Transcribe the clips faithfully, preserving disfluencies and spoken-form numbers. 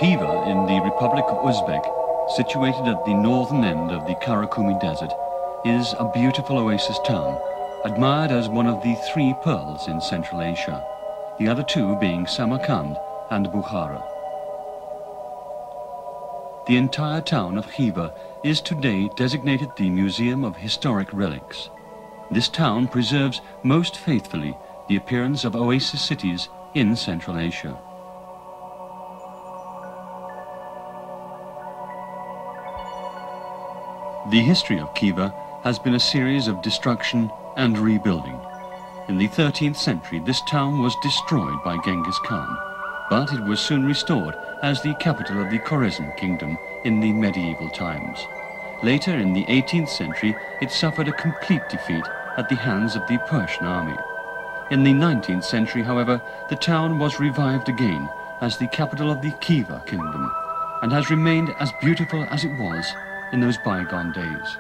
Khiva in the Republic of Uzbek, situated at the northern end of the Karakum Desert, is a beautiful oasis town, admired as one of the three pearls in Central Asia, the other two being Samarkand and Bukhara. The entire town of Khiva is today designated the Museum of Historic Relics. This town preserves most faithfully the appearance of oasis cities in Central Asia. The history of Khiva has been a series of destruction and rebuilding. In the thirteenth century, this town was destroyed by Genghis Khan, but it was soon restored as the capital of the Khorasan kingdom in the medieval times. Later, in the eighteenth century, it suffered a complete defeat at the hands of the Persian army. In the nineteenth century, however, the town was revived again as the capital of the Khiva kingdom, and has remained as beautiful as it was in those bygone days.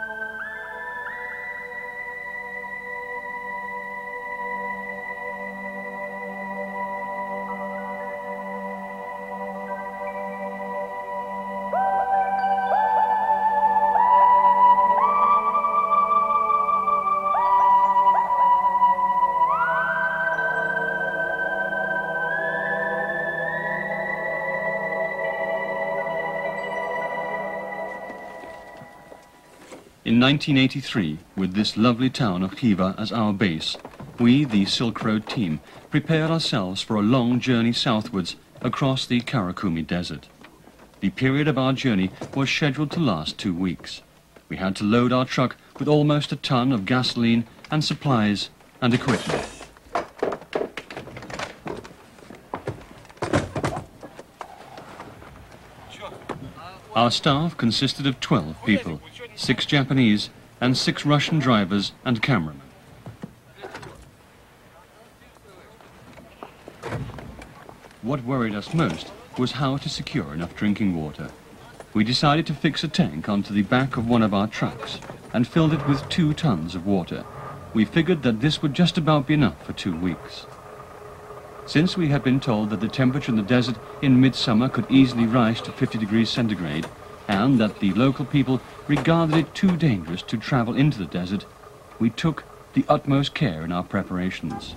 In nineteen eighty-three, with this lovely town of Khiva as our base, we, the Silk Road team, prepared ourselves for a long journey southwards across the Karakum Desert. The period of our journey was scheduled to last two weeks. We had to load our truck with almost a ton of gasoline and supplies and equipment. Our staff consisted of twelve people, six Japanese and six Russian drivers and cameramen. What worried us most was how to secure enough drinking water. We decided to fix a tank onto the back of one of our trucks and filled it with two tons of water. We figured that this would just about be enough for two weeks. Since we had been told that the temperature in the desert in midsummer could easily rise to fifty degrees centigrade, and that the local people regarded it too dangerous to travel into the desert, we took the utmost care in our preparations.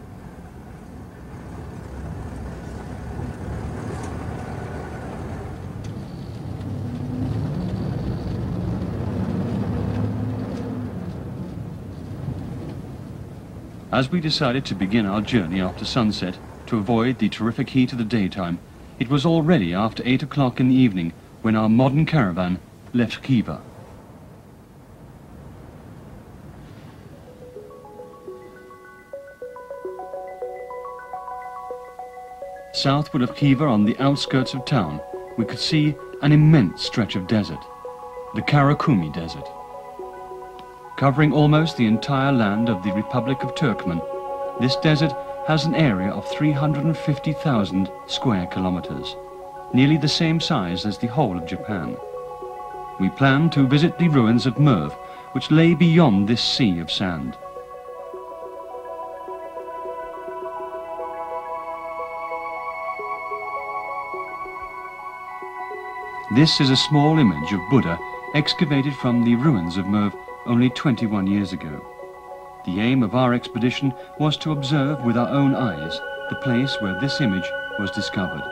As we decided to begin our journey after sunset to avoid the terrific heat of the daytime, it was already after eight o'clock in the evening when our modern caravan left Khiva. Southward of Khiva, on the outskirts of town, we could see an immense stretch of desert, the Karakum Desert. Covering almost the entire land of the Republic of Turkmen, this desert has an area of three hundred fifty thousand square kilometers, nearly the same size as the whole of Japan. We planned to visit the ruins of Merv, which lay beyond this sea of sand. This is a small image of Buddha excavated from the ruins of Merv only twenty-one years ago. The aim of our expedition was to observe with our own eyes the place where this image was discovered.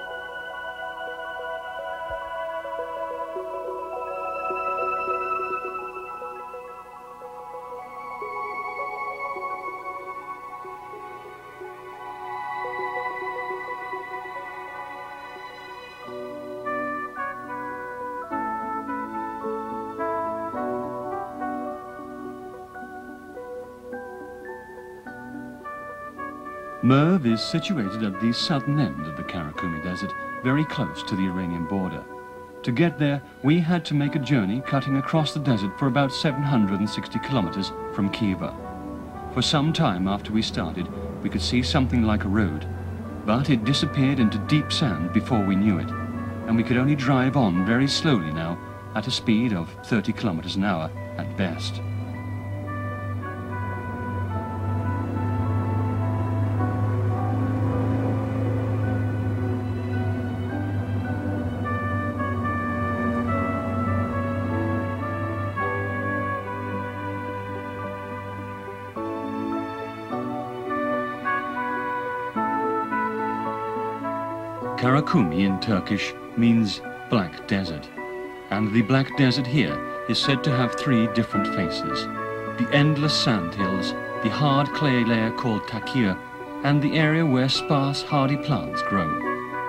Merv is situated at the southern end of the Karakum Desert, very close to the Iranian border. To get there, we had to make a journey cutting across the desert for about seven hundred sixty kilometers from Khiva. For some time after we started, we could see something like a road, but it disappeared into deep sand before we knew it, and we could only drive on very slowly now at a speed of thirty kilometers an hour at best. Karakum in Turkish means black desert, and the black desert here is said to have three different faces: the endless sand hills, the hard clay layer called takir, and the area where sparse hardy plants grow.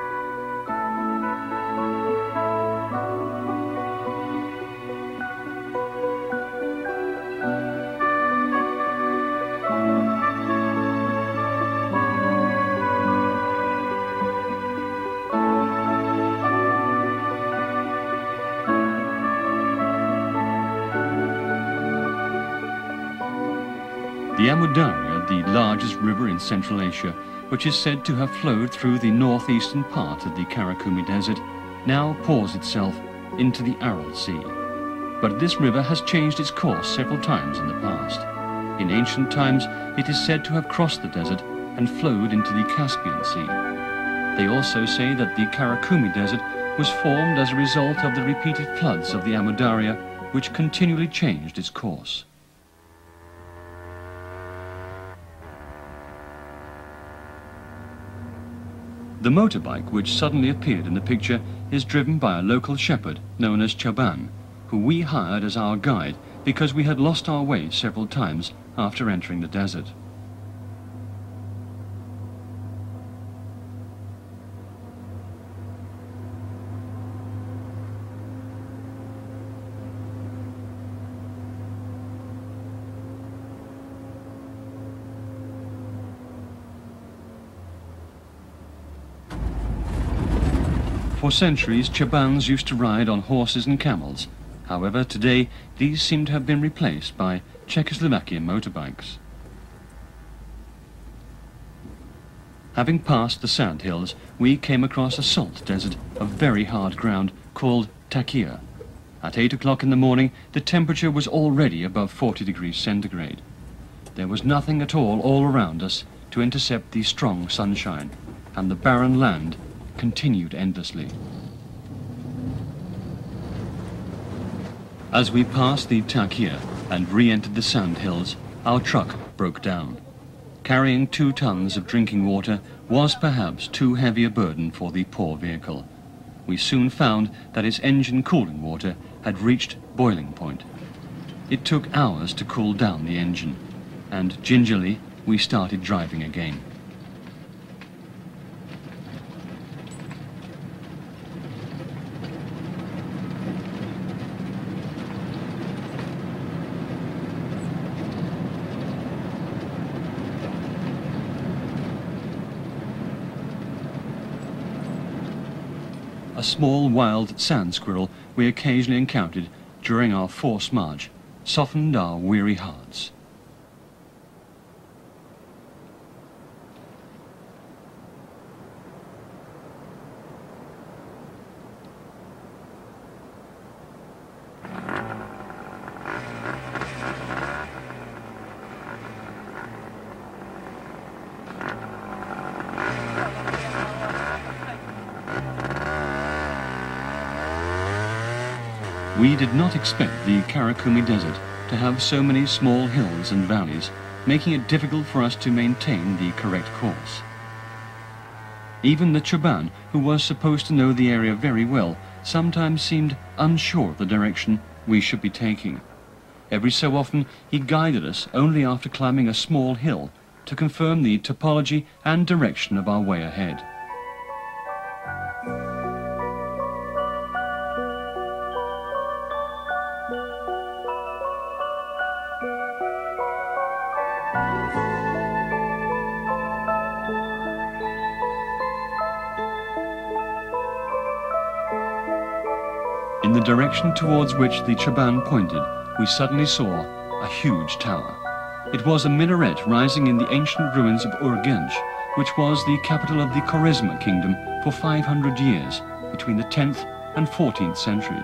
The Amudarya, the largest river in Central Asia, which is said to have flowed through the northeastern part of the Karakum Desert, now pours itself into the Aral Sea. But this river has changed its course several times in the past. In ancient times, it is said to have crossed the desert and flowed into the Caspian Sea. They also say that the Karakum Desert was formed as a result of the repeated floods of the Amudarya, which continually changed its course. The motorbike which suddenly appeared in the picture is driven by a local shepherd known as Chaban, who we hired as our guide because we had lost our way several times after entering the desert. For centuries, Chabans used to ride on horses and camels. However, today, these seem to have been replaced by Czechoslovakian motorbikes. Having passed the sand hills, we came across a salt desert of very hard ground called Takir. At eight o'clock in the morning, the temperature was already above forty degrees centigrade. There was nothing at all all around us to intercept the strong sunshine, and the barren land continued endlessly. As we passed the Takir and re-entered the sand hills, our truck broke down. Carrying two tons of drinking water was perhaps too heavy a burden for the poor vehicle. We soon found that its engine cooling water had reached boiling point. It took hours to cool down the engine, and gingerly we started driving again. A small wild sand squirrel we occasionally encountered during our forced march softened our weary hearts. We did not expect the Karakum Desert to have so many small hills and valleys, making it difficult for us to maintain the correct course. Even the Chaban, who was supposed to know the area very well, sometimes seemed unsure of the direction we should be taking. Every so often he guided us only after climbing a small hill to confirm the topology and direction of our way ahead. In the direction towards which the Chaban pointed, we suddenly saw a huge tower. It was a minaret rising in the ancient ruins of Urgench, which was the capital of the Khwarezm kingdom for five hundred years, between the tenth and fourteenth centuries.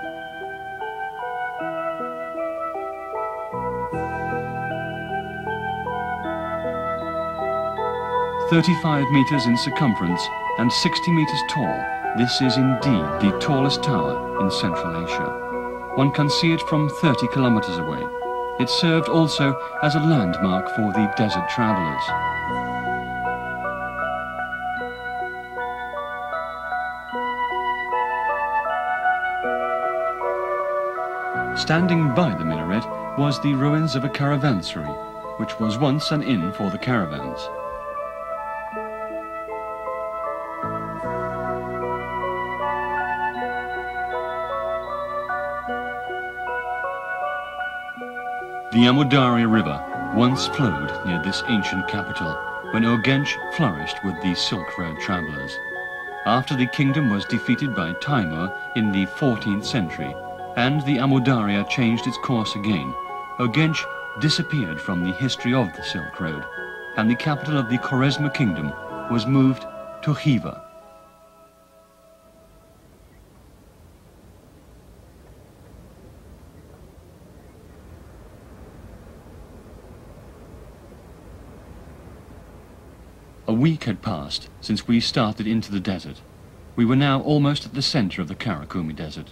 thirty-five meters in circumference and sixty meters tall, this is indeed the tallest tower in Central Asia. One can see it from thirty kilometers away. It served also as a landmark for the desert travelers. Standing by the minaret was the ruins of a caravanserai, which was once an inn for the caravans. The Amudarya River once flowed near this ancient capital when Urgench flourished with the Silk Road travellers. After the kingdom was defeated by Timur in the fourteenth century and the Amudarya changed its course again, Urgench disappeared from the history of the Silk Road, and the capital of the Khwarezm kingdom was moved to Khiva. A week had passed since we started into the desert. We were now almost at the center of the Karakum desert.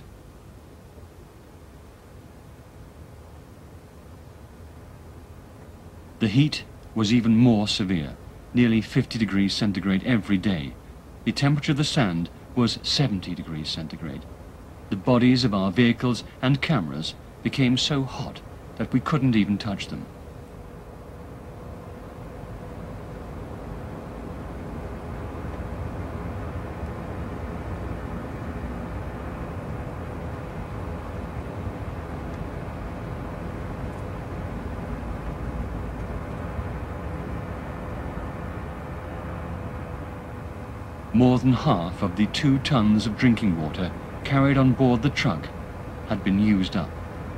The heat was even more severe, nearly fifty degrees centigrade every day. The temperature of the sand was seventy degrees centigrade. The bodies of our vehicles and cameras became so hot that we couldn't even touch them. More than half of the two tons of drinking water carried on board the truck had been used up.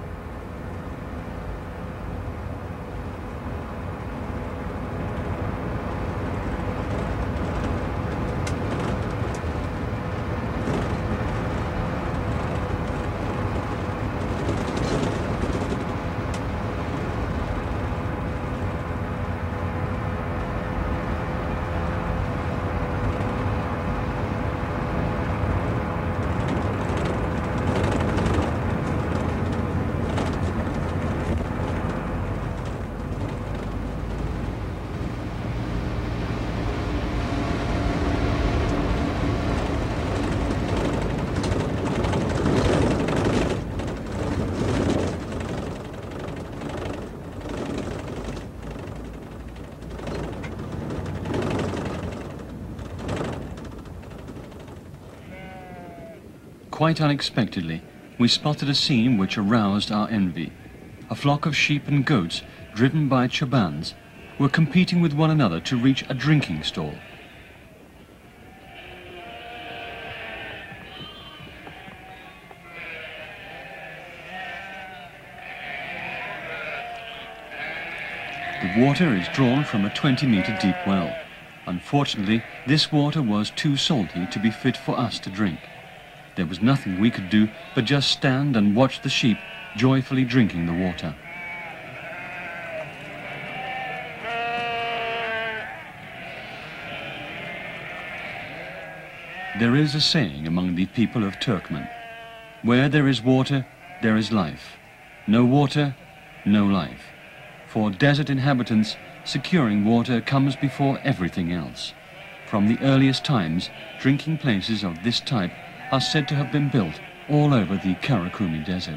Quite unexpectedly, we spotted a scene which aroused our envy. A flock of sheep and goats, driven by chobans, were competing with one another to reach a drinking stall. The water is drawn from a twenty meter deep well. Unfortunately, this water was too salty to be fit for us to drink. There was nothing we could do but just stand and watch the sheep joyfully drinking the water. There is a saying among the people of Turkmen: where there is water, there is life. No water, no life. For desert inhabitants, securing water comes before everything else. From the earliest times, drinking places of this type are said to have been built all over the Karakum desert.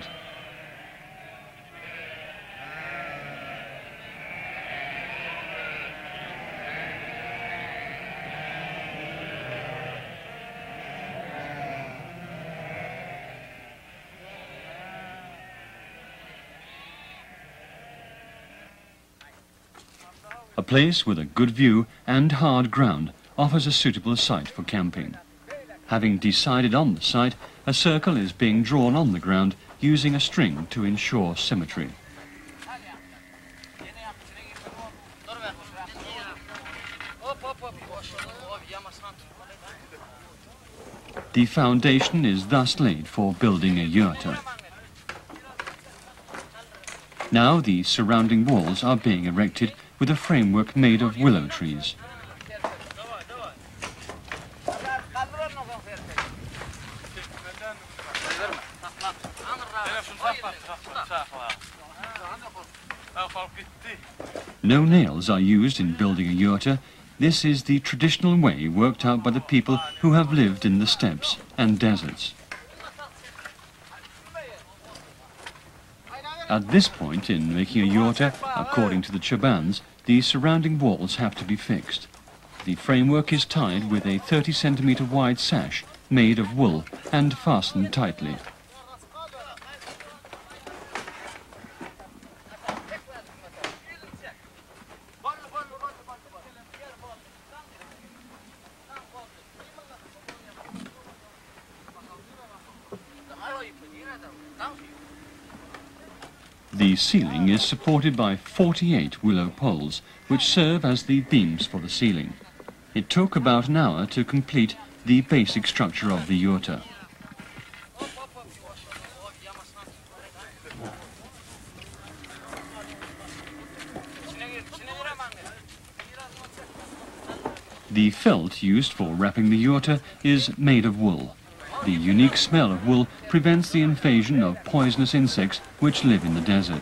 A place with a good view and hard ground offers a suitable site for camping. Having decided on the site, a circle is being drawn on the ground using a string to ensure symmetry. The foundation is thus laid for building a yurta. Now the surrounding walls are being erected with a framework made of willow trees. No nails are used in building a yurta. This is the traditional way worked out by the people who have lived in the steppes and deserts. At this point in making a yurta, according to the Chabans, the surrounding walls have to be fixed. The framework is tied with a thirty centimeter wide sash made of wool and fastened tightly. The ceiling is supported by forty-eight willow poles, which serve as the beams for the ceiling. It took about an hour to complete the basic structure of the yurta. The felt used for wrapping the yurta is made of wool. The unique smell of wool prevents the invasion of poisonous insects which live in the desert.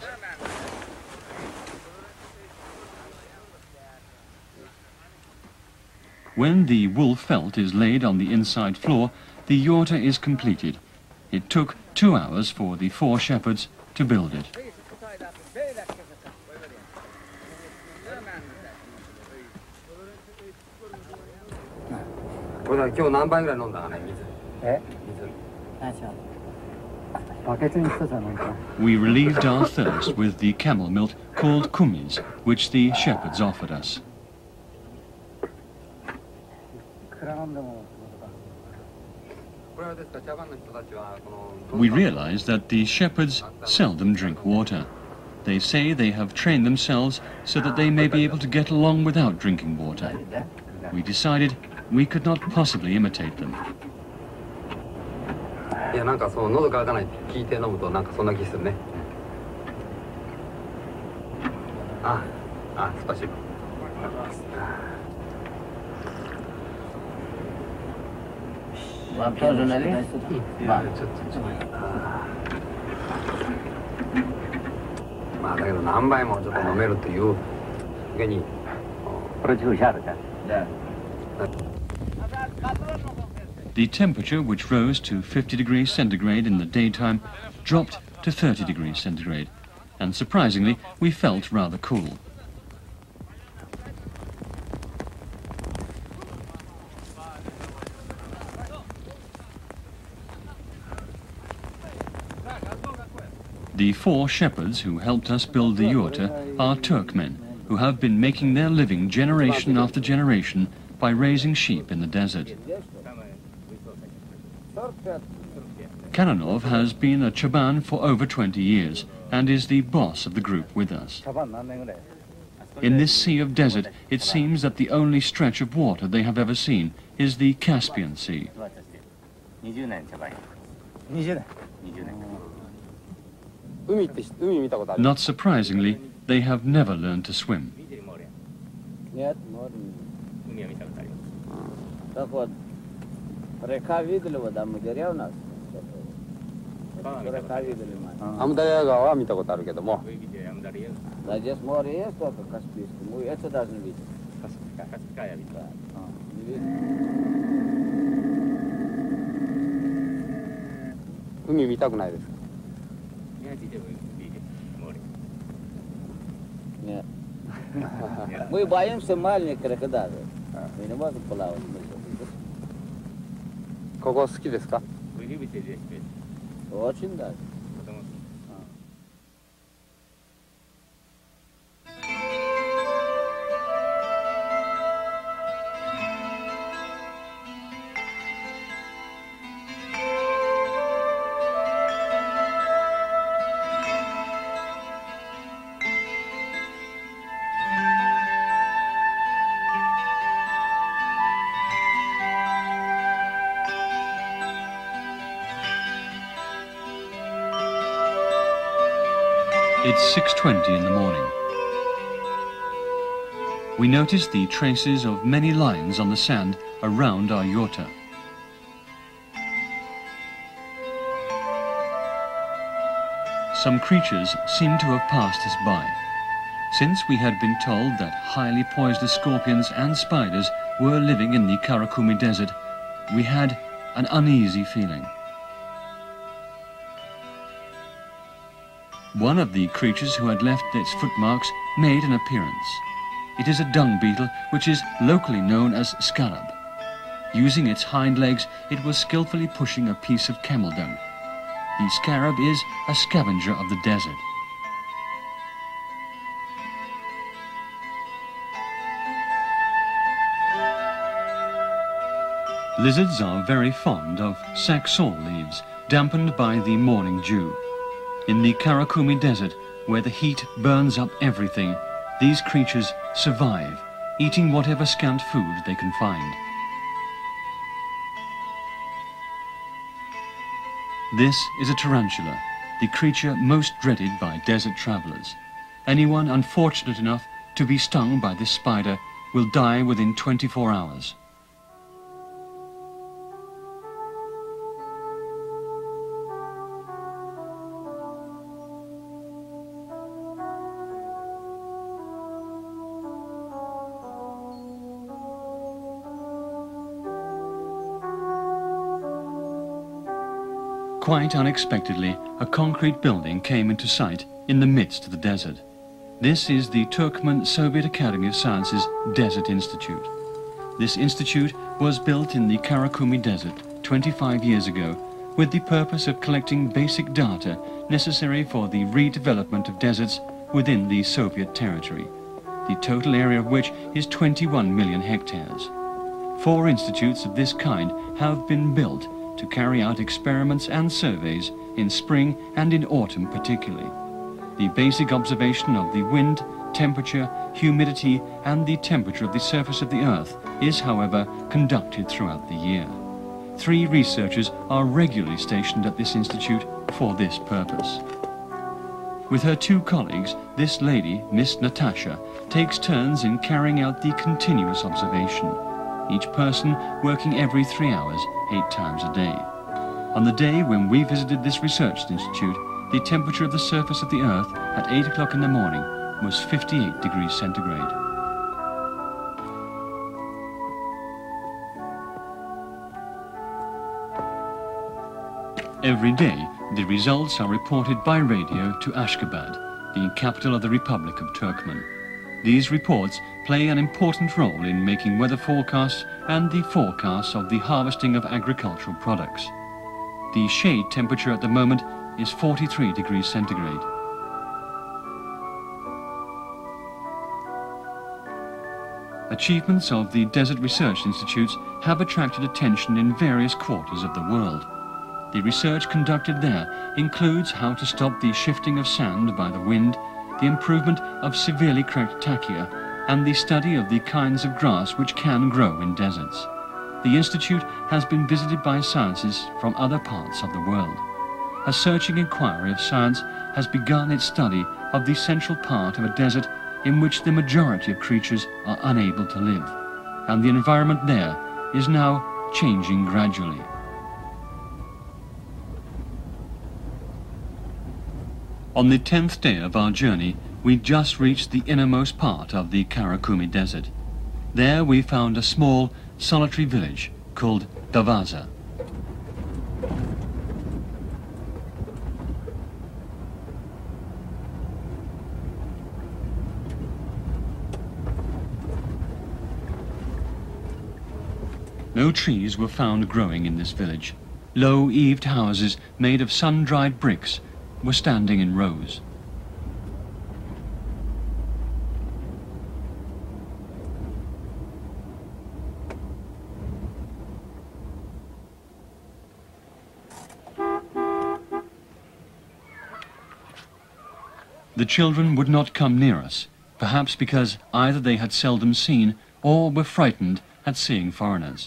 When the wool felt is laid on the inside floor, the yurta is completed. It took two hours for the four shepherds to build it. We relieved our thirst with the camel milk called kumis, which the shepherds offered us. We realized that the shepherds seldom drink water. They say they have trained themselves so that they may be able to get along without drinking water. We decided we could not possibly imitate them. The temperature, which rose to fifty degrees centigrade in the daytime, dropped to thirty degrees centigrade, and surprisingly, we felt rather cool. The four shepherds who helped us build the yurta are Turkmen, who have been making their living generation after generation by raising sheep in the desert. Karanov has been a Chaban for over twenty years and is the boss of the group with us. In this sea of desert, it seems that the only stretch of water they have ever seen is the Caspian Sea. Not surprisingly, they have never learned to swim. Мы боимся маленьких крокодилов. Мы не можем плавать. Кого скиですか? Очень даже. It's six twenty in the morning. We notice the traces of many lines on the sand around our yurta. Some creatures seem to have passed us by. Since we had been told that highly poisonous scorpions and spiders were living in the Karakum desert, we had an uneasy feeling. One of the creatures who had left its footmarks made an appearance. It is a dung beetle which is locally known as scarab. Using its hind legs, it was skillfully pushing a piece of camel dung. The scarab is a scavenger of the desert. Lizards are very fond of saxaul leaves, dampened by the morning dew. In the Karakum desert, where the heat burns up everything, these creatures survive, eating whatever scant food they can find. This is a tarantula, the creature most dreaded by desert travelers. Anyone unfortunate enough to be stung by this spider will die within twenty-four hours. Quite unexpectedly, a concrete building came into sight in the midst of the desert. This is the Turkmen Soviet Academy of Sciences Desert Institute. This institute was built in the Karakum Desert twenty-five years ago with the purpose of collecting basic data necessary for the redevelopment of deserts within the Soviet territory, the total area of which is twenty-one million hectares. Four institutes of this kind have been built to carry out experiments and surveys in spring and in autumn particularly. The basic observation of the wind, temperature, humidity and the temperature of the surface of the earth is, however, conducted throughout the year. Three researchers are regularly stationed at this institute for this purpose. With her two colleagues, this lady, Miss Natasha, takes turns in carrying out the continuous observation, each person working every three hours, eight times a day. On the day when we visited this research institute, the temperature of the surface of the earth at eight o'clock in the morning was fifty-eight degrees centigrade. Every day, the results are reported by radio to Ashgabat, the capital of the Republic of Turkmen. These reports play an important role in making weather forecasts and the forecasts of the harvesting of agricultural products. The shade temperature at the moment is forty-three degrees centigrade. Achievements of the Desert Research Institutes have attracted attention in various quarters of the world. The research conducted there includes how to stop the shifting of sand by the wind, the improvement of severely cracked tachia, and the study of the kinds of grass which can grow in deserts. The Institute has been visited by scientists from other parts of the world. A searching inquiry of science has begun its study of the central part of a desert in which the majority of creatures are unable to live, and the environment there is now changing gradually. On the tenth day of our journey, we just reached the innermost part of the Karakum Desert. There we found a small, solitary village called Davaza. No trees were found growing in this village. Low eaved houses made of sun-dried bricks were standing in rows. The children would not come near us, perhaps because either they had seldom seen or were frightened at seeing foreigners.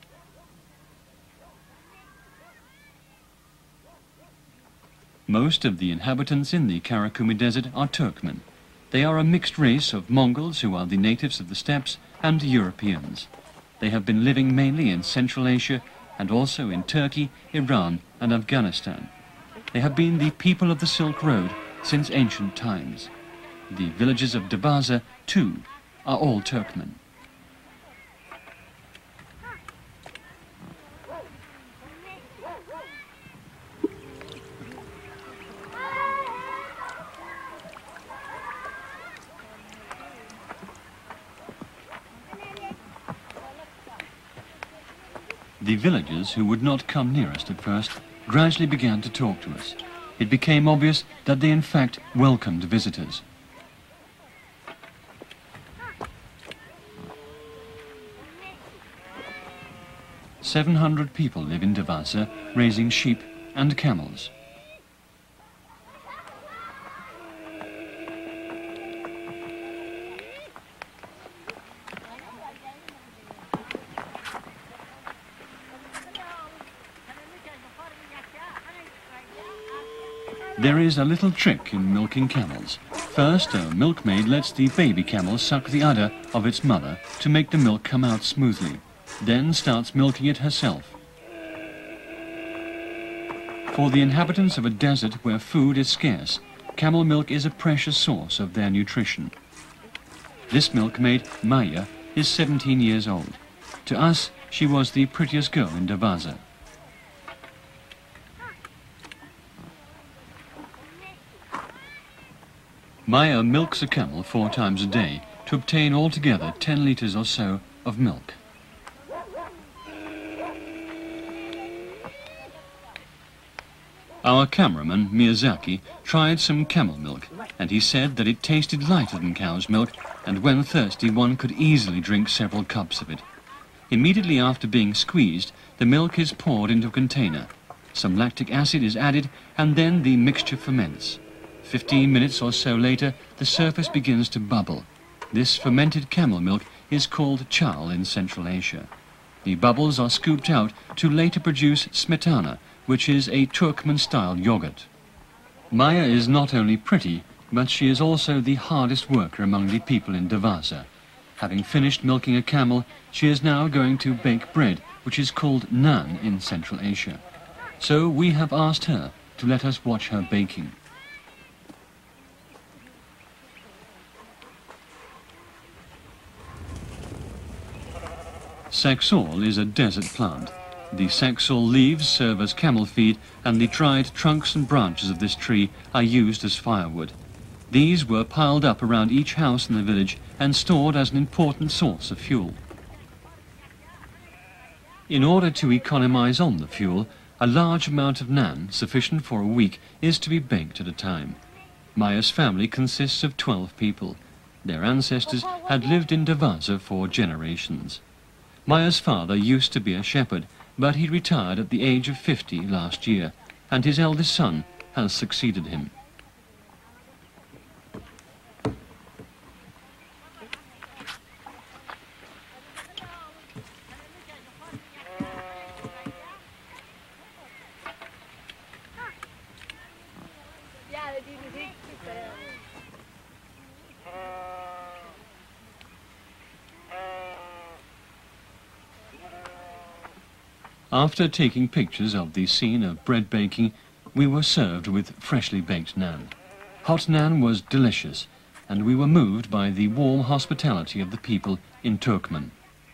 Most of the inhabitants in the Karakum Desert are Turkmen. They are a mixed race of Mongols, who are the natives of the steppes, and Europeans. They have been living mainly in Central Asia and also in Turkey, Iran and Afghanistan. They have been the people of the Silk Road since ancient times. The villages of Davaza, too, are all Turkmen. The villagers, who would not come near us at first, gradually began to talk to us. It became obvious that they in fact welcomed visitors. seven hundred people live in Devasa, raising sheep and camels. There is a little trick in milking camels. First, a milkmaid lets the baby camel suck the udder of its mother to make the milk come out smoothly, then starts milking it herself. For the inhabitants of a desert where food is scarce, camel milk is a precious source of their nutrition. This milkmaid, Maya, is seventeen years old. To us, she was the prettiest girl in Devasa. Maya milks a camel four times a day to obtain altogether ten litres or so of milk. Our cameraman, Miyazaki, tried some camel milk, and he said that it tasted lighter than cow's milk, and when thirsty one could easily drink several cups of it. Immediately after being squeezed, the milk is poured into a container. Some lactic acid is added, and then the mixture ferments. Fifteen minutes or so later, the surface begins to bubble. This fermented camel milk is called chal in Central Asia. The bubbles are scooped out to later produce smetana, which is a Turkmen-style yogurt. Maya is not only pretty, but she is also the hardest worker among the people in Devasa. Having finished milking a camel, she is now going to bake bread, which is called naan in Central Asia. So we have asked her to let us watch her baking. Saxaul is a desert plant. The saxaul leaves serve as camel feed, and the dried trunks and branches of this tree are used as firewood. These were piled up around each house in the village and stored as an important source of fuel. In order to economize on the fuel, a large amount of naan, sufficient for a week, is to be baked at a time. Maya's family consists of twelve people. Their ancestors had lived in Devasa for generations. Maya's father used to be a shepherd, but he retired at the age of fifty last year, and his eldest son has succeeded him. After taking pictures of the scene of bread baking, we were served with freshly baked naan. Hot naan was delicious, and we were moved by the warm hospitality of the people in Turkmen.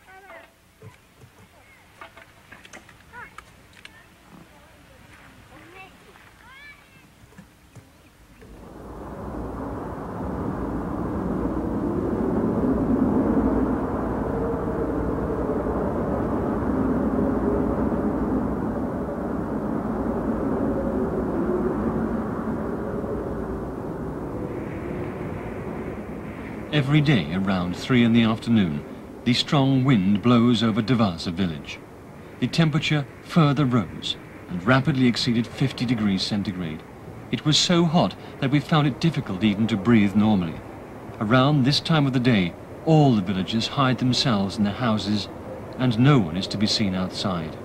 Every day around three in the afternoon, the strong wind blows over Devasa village. The temperature further rose and rapidly exceeded fifty degrees centigrade. It was so hot that we found it difficult even to breathe normally. Around this time of the day, all the villagers hide themselves in their houses, and no one is to be seen outside.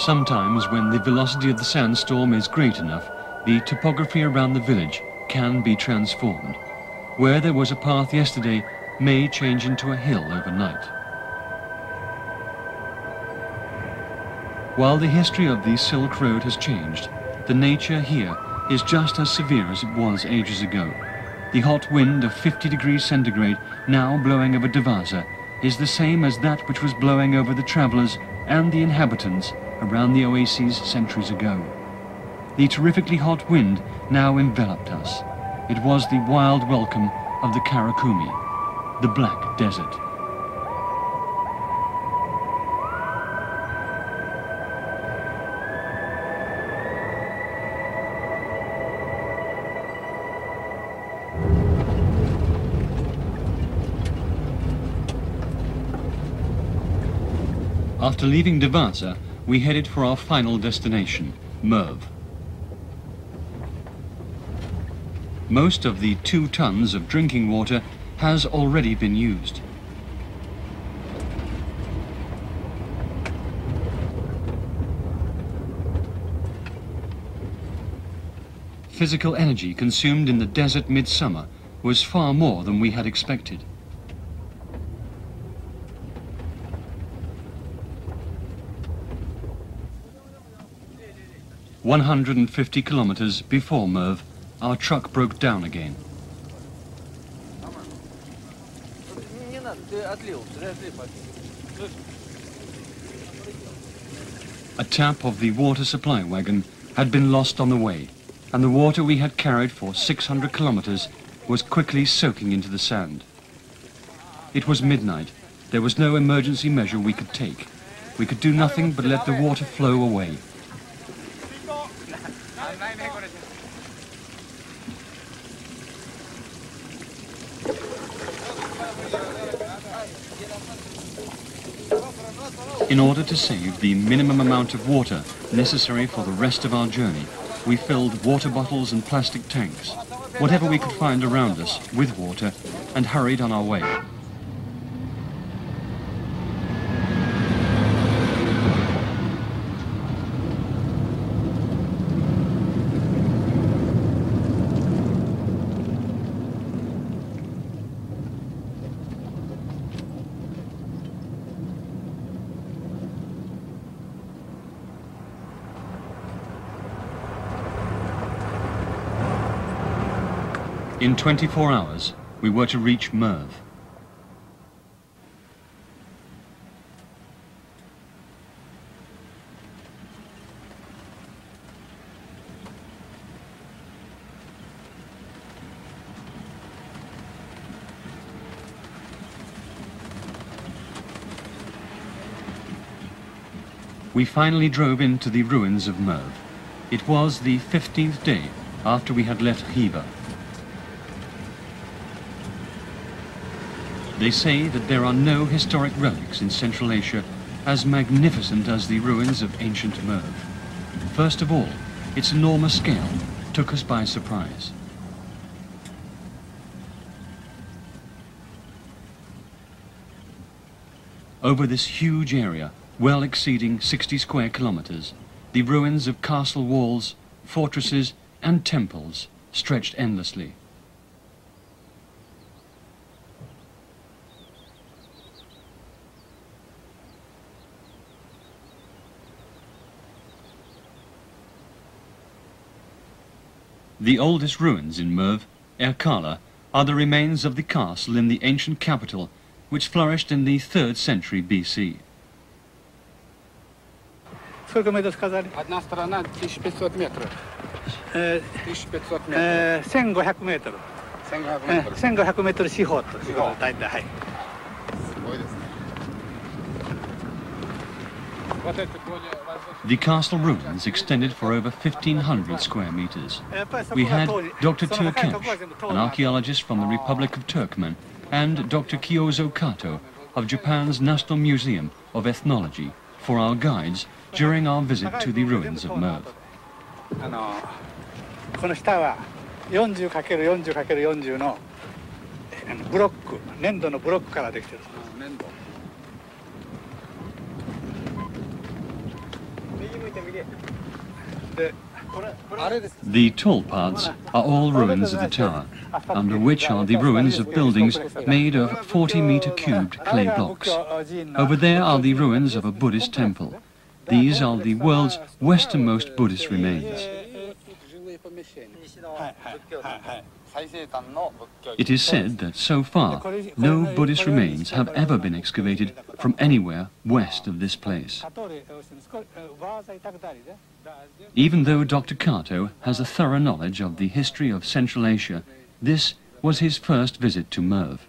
Sometimes when the velocity of the sandstorm is great enough, the topography around the village can be transformed. Where there was a path yesterday may change into a hill overnight. While the history of the Silk Road has changed, the nature here is just as severe as it was ages ago. The hot wind of fifty degrees centigrade now blowing over Devasa is the same as that which was blowing over the travellers and the inhabitants around the oases centuries ago. The terrifically hot wind now enveloped us. It was the wild welcome of the Karakum, the Black Desert. After leaving Devasa, we headed for our final destination, Merv. Most of the two tons of drinking water has already been used. Physical energy consumed in the desert midsummer was far more than we had expected. one hundred fifty kilometers before Merv, our truck broke down again. A tap of the water supply wagon had been lost on the way, and the water we had carried for six hundred kilometers was quickly soaking into the sand. It was midnight. There was no emergency measure we could take. We could do nothing but let the water flow away. In order to save the minimum amount of water necessary for the rest of our journey, we filled water bottles and plastic tanks, whatever we could find around us, with water, and hurried on our way. In twenty-four hours, we were to reach Merv. We finally drove into the ruins of Merv. It was the fifteenth day after we had left Khiva. They say that there are no historic relics in Central Asia as magnificent as the ruins of ancient Merv. First of all, its enormous scale took us by surprise. Over this huge area, well exceeding sixty square kilometers, the ruins of castle walls, fortresses, and temples stretched endlessly. The oldest ruins in Merv, Erkala, are the remains of the castle in the ancient capital, which flourished in the third century B C. Сколько метров сказали? Одна сторона тысяча пятьсот метров. тысяча пятьсот метров. 千五百メートル。千五百メートル四方ということで大体はい。 すごいですね。 The castle ruins extended for over fifteen hundred square meters. We had Doctor Turkesh, an archaeologist from the Republic of Turkmen, and Doctor Kyozo Kato of Japan's National Museum of Ethnology for our guides during our visit to the ruins of Merv. この下は よんじゅうかけるよんじゅうかけるよんじゅう のブロック、粘土のブロックからできている。 The tall parts are all ruins of the tower, under which are the ruins of buildings made of forty meter cubed clay blocks. Over there are the ruins of a Buddhist temple. These are the world's westernmost Buddhist remains. It is said that so far, no Buddhist remains have ever been excavated from anywhere west of this place. Even though Doctor Kato has a thorough knowledge of the history of Central Asia, this was his first visit to Merv.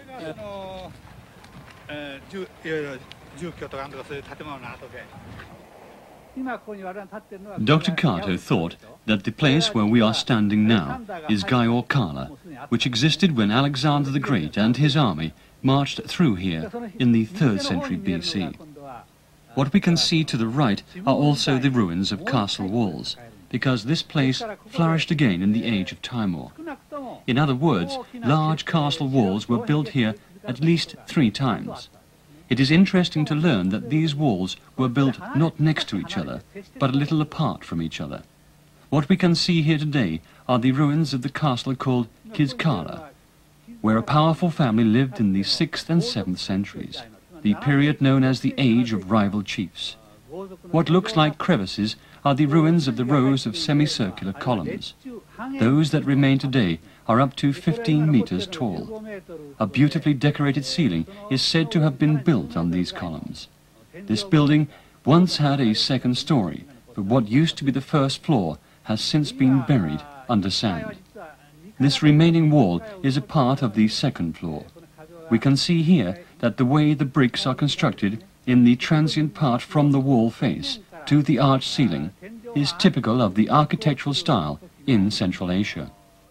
Doctor Kato thought that the place where we are standing now is Gaior-Kala, which existed when Alexander the Great and his army marched through here in the third century B C. What we can see to the right are also the ruins of castle walls, because this place flourished again in the age of Timur. In other words, large castle walls were built here at least three times. It is interesting to learn that these walls were built not next to each other, but a little apart from each other. What we can see here today are the ruins of the castle called Kizkala, where a powerful family lived in the sixth and seventh centuries, the period known as the Age of Rival Chiefs. What looks like crevices are the ruins of the rows of semicircular columns. Those that remain today are up to fifteen meters tall. A beautifully decorated ceiling is said to have been built on these columns. This building once had a second story, but what used to be the first floor has since been buried under sand. This remaining wall is a part of the second floor. We can see here that the way the bricks are constructed in the transient part from the wall face to the arched ceiling is typical of the architectural style in Central Asia.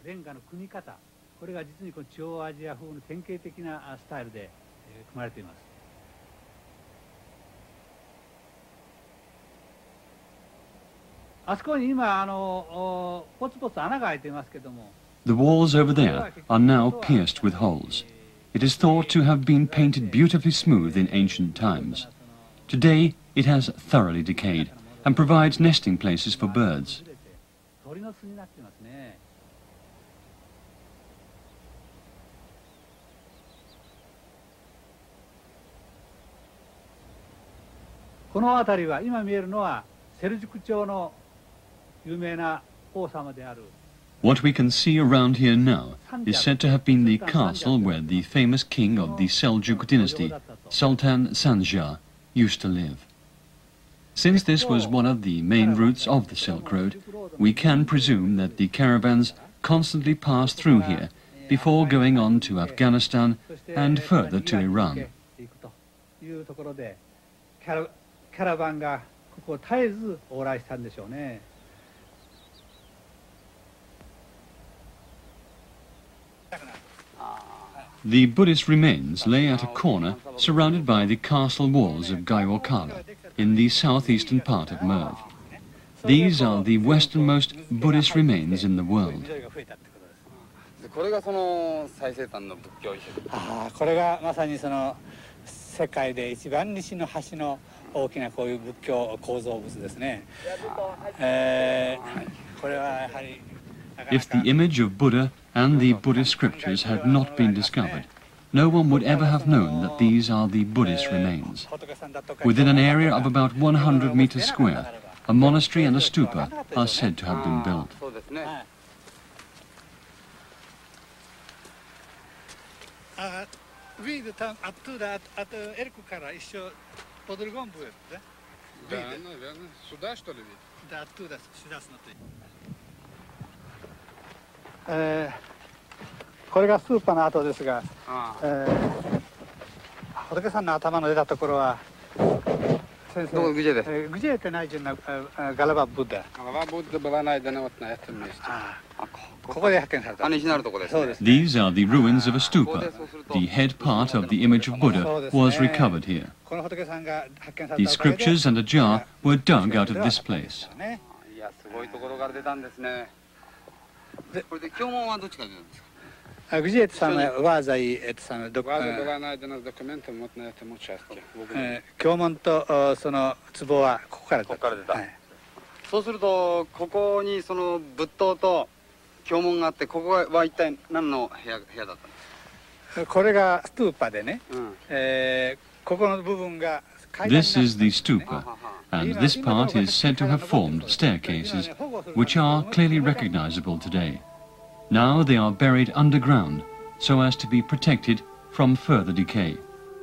The walls over there are now pierced with holes. It is thought to have been painted beautifully smooth in ancient times. Today it has thoroughly decayed and provides nesting places for birds. What we can see around here now is said to have been the castle where the famous king of the Seljuk dynasty, Sultan Sanjar, used to live. Since this was one of the main routes of the Silk Road, we can presume that the caravans constantly passed through here before going on to Afghanistan and further to Iran. The Buddhist remains lay at a corner surrounded by the castle walls of Gaior-Kala in the southeastern part of Merv. These are the westernmost Buddhist remains in the world. If the image of Buddha and the Buddhist scriptures had not been discovered, no one would ever have known that these are the Buddhist remains. Within an area of about one hundred meters square, a monastery and a stupa are said to have been built. Uh, これがスーパーの跡ですが、仏さんの頭の出たところは先生、где это найдена голова Будды? Голова Будды была найдена вот на этом месте. ここで発見された。 These are the ruins of a stupa. The head part of the image of Buddha was recovered here. The scriptures and a jar were dug out of this place. これで経文はどっちから出るんですか。 Где это самое ваза и это самое経文とその壺はここから出た。 そうするとここにその仏塔と経文があって、ここは一体何の部屋部屋だったんですか？ これがストゥーパでね、うん、えー、ここの部分が This is the stupa, and this part is said to have formed staircases, which are clearly recognizable today. Now they are buried underground, so as to be protected from further decay.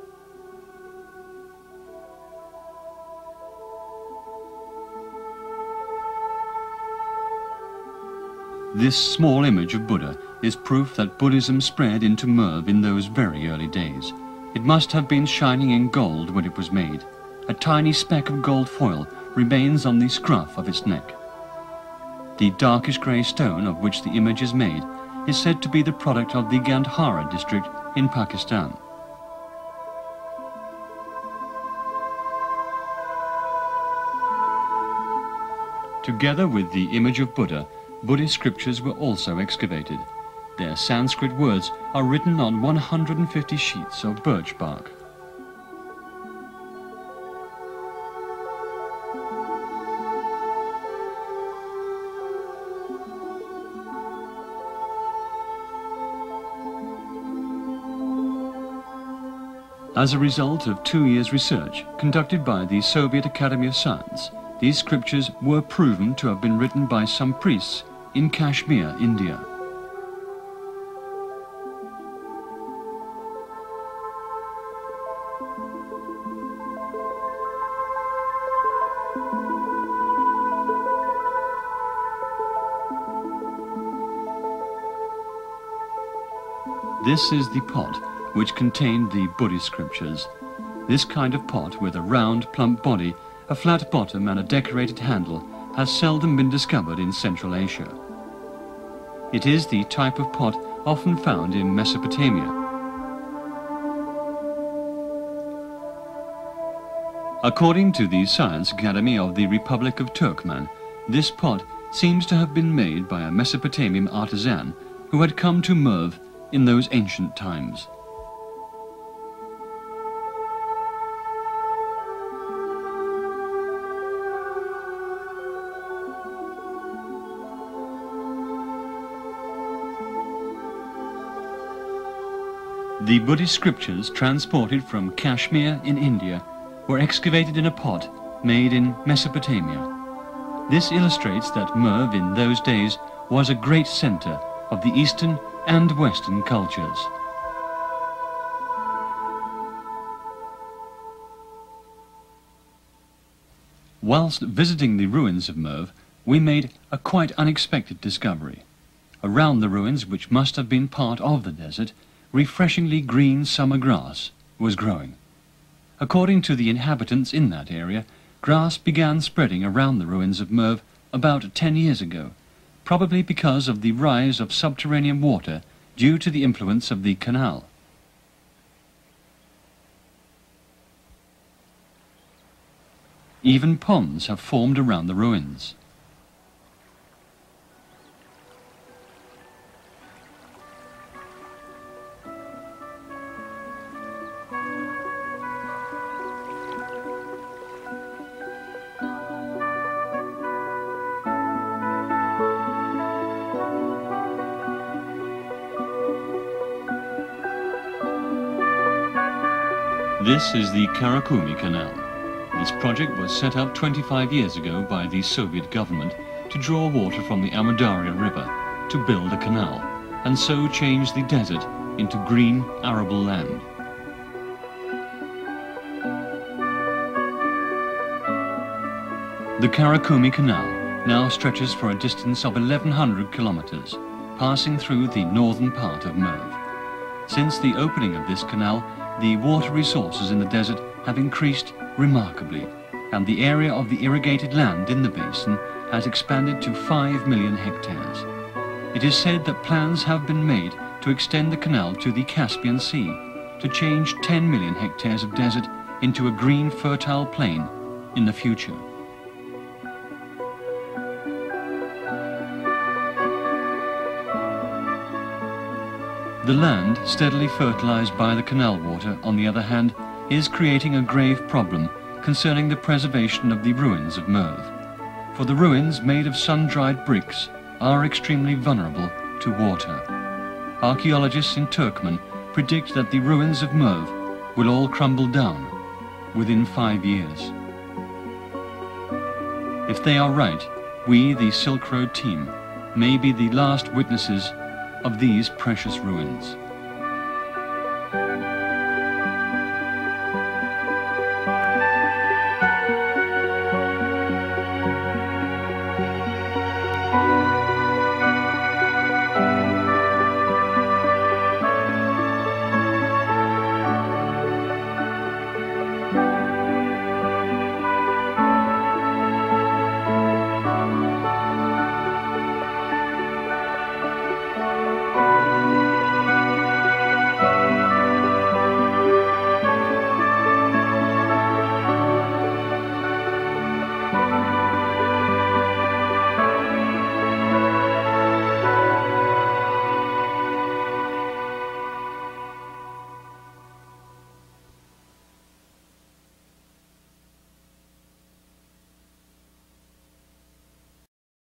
This small image of Buddha is proof that Buddhism spread into Merv in those very early days. It must have been shining in gold when it was made. A tiny speck of gold foil remains on the scruff of its neck. The darkish grey stone of which the image is made is said to be the product of the Gandhara district in Pakistan. Together with the image of Buddha, Buddhist scriptures were also excavated. Their Sanskrit words are written on one hundred fifty sheets of birch bark. As a result of two years' research conducted by the Soviet Academy of Science, these scriptures were proven to have been written by some priests in Kashmir, India. This is the pot which contained the Buddhist scriptures. This kind of pot with a round, plump body, a flat bottom and a decorated handle has seldom been discovered in Central Asia. It is the type of pot often found in Mesopotamia. According to the Science Academy of the Republic of Turkmen, this pot seems to have been made by a Mesopotamian artisan who had come to Merv in those ancient times. The Buddhist scriptures transported from Kashmir in India were excavated in a pot made in Mesopotamia. This illustrates that Merv in those days was a great center of the Eastern and Western cultures. Whilst visiting the ruins of Merv, we made a quite unexpected discovery. Around the ruins, which must have been part of the desert, refreshingly green summer grass was growing. According to the inhabitants in that area, grass began spreading around the ruins of Merv about ten years ago, probably because of the rise of subterranean water due to the influence of the canal. Even ponds have formed around the ruins. This is the Karakum Canal. This project was set up twenty-five years ago by the Soviet government to draw water from the Amudarya River to build a canal, and so change the desert into green, arable land. The Karakum Canal now stretches for a distance of eleven hundred kilometers, passing through the northern part of Merv. Since the opening of this canal, the water resources in the desert have increased remarkably, and the area of the irrigated land in the basin has expanded to five million hectares. It is said that plans have been made to extend the canal to the Caspian Sea, to change ten million hectares of desert into a green, fertile plain in the future. The land, steadily fertilized by the canal water, on the other hand, is creating a grave problem concerning the preservation of the ruins of Merv. for the ruins made of sun-dried bricks are extremely vulnerable to water. Archaeologists in Turkmen predict that the ruins of Merv will all crumble down within five years. If they are right, we, the Silk Road team, may be the last witnesses of these precious ruins.